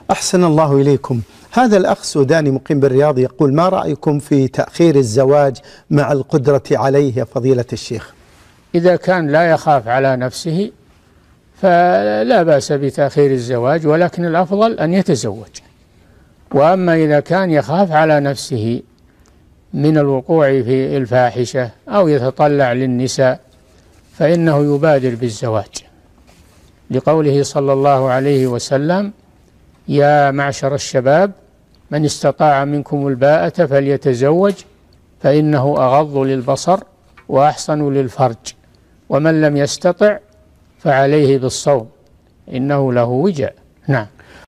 أحسن الله إليكم. هذا الأخ سوداني مقيم بالرياض يقول: ما رأيكم في تأخير الزواج مع القدرة عليه يا فضيلة الشيخ؟ إذا كان لا يخاف على نفسه فلا بأس بتأخير الزواج، ولكن الأفضل أن يتزوج. وأما إذا كان يخاف على نفسه من الوقوع في الفاحشة أو يتطلع للنساء فإنه يبادر بالزواج، لقوله صلى الله عليه وسلم: يا معشر الشباب من استطاع منكم الباءة فليتزوج فإنه أغض للبصر وأحصن للفرج، ومن لم يستطع فعليه بالصوم إنه له وجاء. نعم.